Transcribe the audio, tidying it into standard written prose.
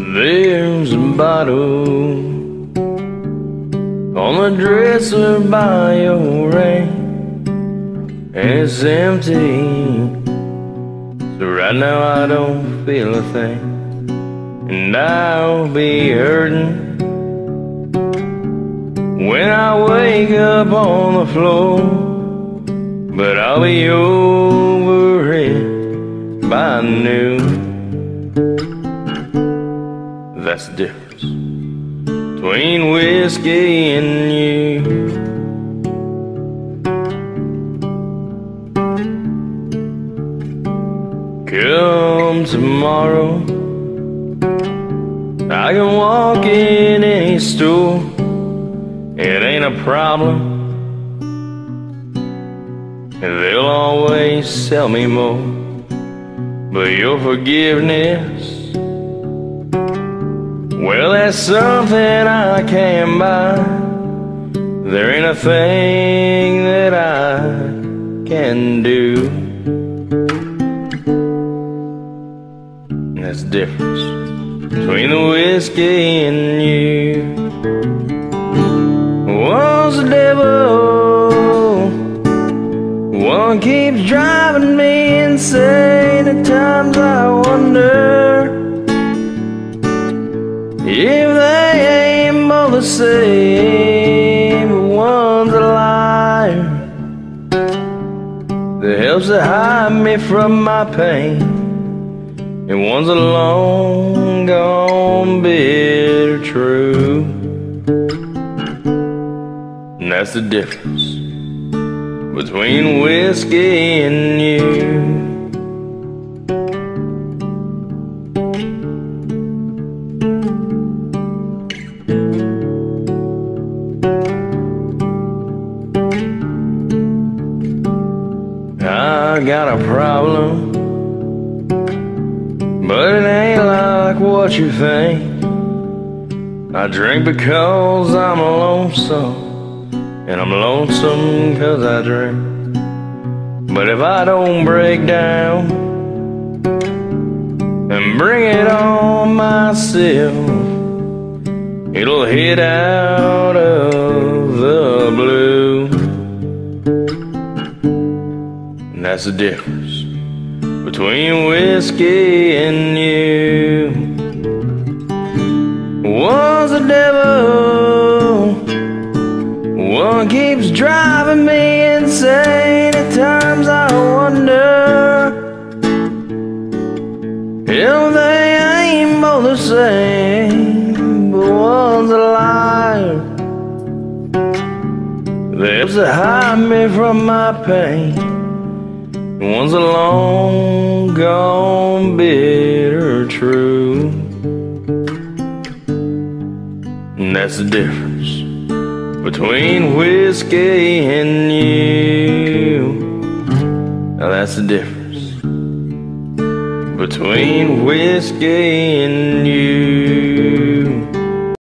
There's a bottle on the dresser by your ring, and it's empty. So right now I don't feel a thing, and I'll be hurting when I wake up on the floor. But I'll be over it by noon. That's the difference between whiskey and you. Come tomorrow, I can walk in any store. It ain't a problem, and they'll always sell me more. But your forgiveness, well, that's something I can't buy. There ain't a thing that I can do. And that's the difference between the whiskey and you. One's the devil, one keeps driving me insane. At times I wonder if they ain't both the same. But one's a liar that helps to hide me from my pain, and one's a long gone bitter truth. And that's the difference between whiskey and you. I got a problem, but it ain't like what you think. I drink because I'm lonesome, and I'm lonesome cause I drink. But if I don't break down and bring it on myself, it'll hit out of the blue. And that's the difference between whiskey and you. One's the devil, one keeps driving me insane. At times I wonder if they ain't both the same. But one's a liar that helps to hide me from my pain, and one's a long gone bitter truth. And that's the difference between whiskey and you. Now that's the difference between whiskey and you.